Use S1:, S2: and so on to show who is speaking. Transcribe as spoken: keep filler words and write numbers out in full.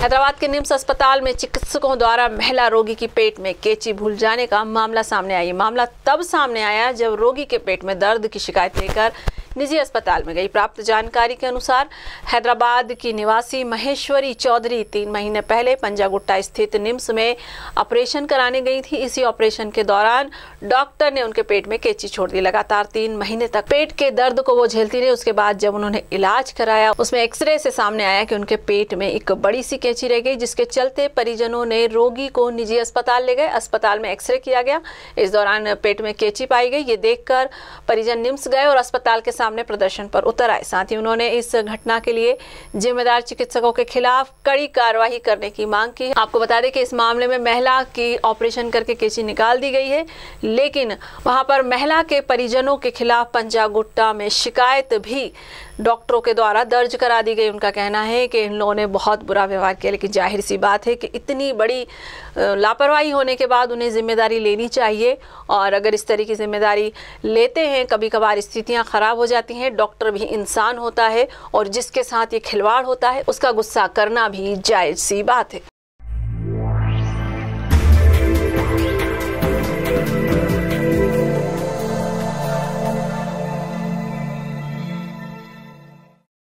S1: हैदराबाद के निम्स अस्पताल में चिकित्सकों द्वारा महिला रोगी की पेट में कैंची भूल जाने का मामला सामने आया। मामला तब सामने आया जब रोगी के पेट में दर्द की शिकायत लेकर निजी अस्पताल में गई। प्राप्त जानकारी के अनुसार हैदराबाद की निवासी महेश्वरी चौधरी तीन महीने पहले पंजागुट्टा स्थित निम्स में ऑपरेशन कराने गई थी। इसी ऑपरेशन के दौरान डॉक्टर ने उनके पेट में कैंची छोड़ दी। लगातार तीन महीने तक पेट के दर्द को वो झेलती रही। उसके बाद जब उन्होंने इलाज कराया, उसमें एक्सरे से सामने आया कि उनके पेट में एक बड़ी सी कैंची रह गई, जिसके चलते परिजनों ने रोगी को निजी अस्पताल ले गए। अस्पताल में एक्सरे किया गया। इस दौरान पेट में कैंची पाई गई। ये देखकर परिजन निम्स गए और अस्पताल के सामने प्रदर्शन पर उतर आए। साथ ही उन्होंने इस घटना के लिए जिम्मेदार चिकित्सकों के खिलाफ कड़ी कार्रवाई करने की मांग की। आपको बता दें कि इस मामले में महिला की ऑपरेशन करके कैंची निकाल दी गई है, लेकिन वहां पर महिला के परिजनों के खिलाफ पंजागुट्टा में शिकायत भी डॉक्टरों के द्वारा दर्ज करा दी गई। उनका कहना है कि इन लोगों ने बहुत बुरा व्यवहार किया, लेकिन जाहिर सी बात है कि इतनी बड़ी लापरवाही होने के बाद उन्हें जिम्मेदारी लेनी चाहिए। और अगर इस तरह की जिम्मेदारी लेते हैं, कभी कभार स्थितियां खराब हो जाती हैं। डॉक्टर भी इंसान होता है और जिसके साथ ये खिलवाड़ होता है उसका गुस्सा करना भी जायज़ सी बात है।